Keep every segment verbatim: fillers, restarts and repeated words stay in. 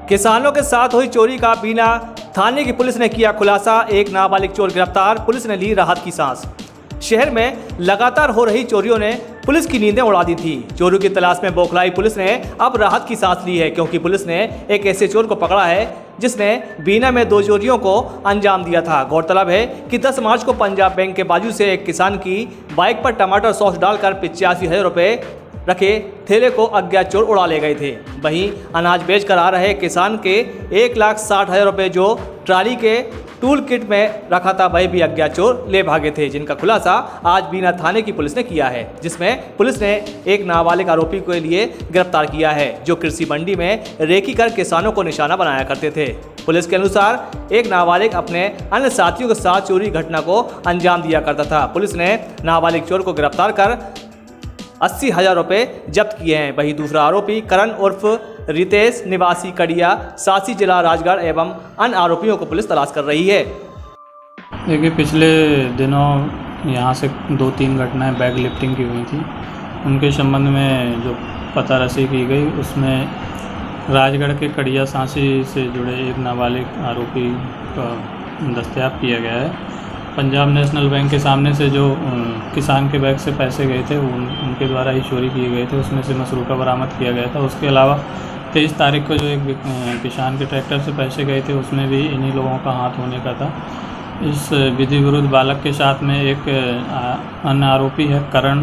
किसानों के साथ हुई चोरी का बीना थाने की पुलिस ने किया खुलासा। एक नाबालिग चोर गिरफ्तार, पुलिस ने ली राहत की सांस। शहर में लगातार हो रही चोरियों ने पुलिस की नींदें उड़ा दी थी। चोरों की तलाश में बौखलाई पुलिस ने अब राहत की सांस ली है, क्योंकि पुलिस ने एक ऐसे चोर को पकड़ा है जिसने बीना में दो चोरियों को अंजाम दिया था। गौरतलब है कि दस मार्च को पंजाब बैंक के बाजू से एक किसान की बाइक पर टमाटर सॉस डालकर पिचासी हजार रुपये रखे थैले को अज्ञात चोर उड़ा ले गए थे। वहीं अनाज बेच कर आ रहे किसान के एक लाख साठ हजार रुपये जो ट्राली के टूल किट में रखा था, वही भी अज्ञात चोर ले भागे थे, जिनका खुलासा आज बीना थाने की पुलिस ने किया है, जिसमें पुलिस ने एक नाबालिग आरोपी के लिए गिरफ्तार किया है जो कृषि मंडी में रेकी कर किसानों को निशाना बनाया करते थे। पुलिस के अनुसार एक नाबालिग अपने अन्य साथियों के साथ चोरी घटना को अंजाम दिया करता था। पुलिस ने नाबालिग चोर को गिरफ्तार कर अस्सी हजार रुपये जब्त किए हैं। वहीं दूसरा आरोपी करण उर्फ रितेश निवासी कड़िया सासी जिला राजगढ़ एवं अन्य आरोपियों को पुलिस तलाश कर रही है। देखिए, पिछले दिनों यहाँ से दो तीन घटनाएं बैग लिफ्टिंग की हुई थी। उनके संबंध में जो पता रसी की गई, उसमें राजगढ़ के कड़िया सासी से जुड़े एक नाबालिग आरोपी का दस्तयाब किया गया है। पंजाब नेशनल बैंक के सामने से जो किसान के बैग से पैसे गए थे, उन, उनके द्वारा ही चोरी किए गए थे। उसमें से मसरूका बरामद किया गया था। उसके अलावा तेईस तारीख को जो एक किसान के ट्रैक्टर से पैसे गए थे, उसमें भी इन्हीं लोगों का हाथ होने का था। इस विधि विरुद्ध बालक के साथ में एक अन्य आरोपी है करण,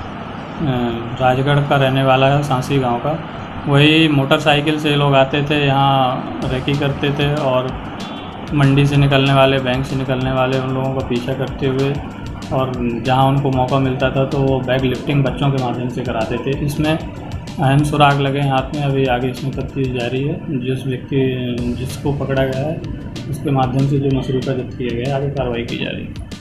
राजगढ़ का रहने वाला है, सांसी गांव का। वही मोटरसाइकिल से लोग आते थे, यहाँ रेकी करते थे और मंडी से निकलने वाले, बैंक से निकलने वाले उन लोगों का पीछा करते हुए, और जहां उनको मौका मिलता था तो वो बैग लिफ्टिंग बच्चों के माध्यम से कराते थे। इसमें अहम सुराग लगे हैं हाथ में। अभी आगे इसमें तफ्तीश जारी है। जिस व्यक्ति जिसको पकड़ा गया है उसके माध्यम से जो मसरूका जब्त किया गया है, आगे कार्रवाई की जा रही है।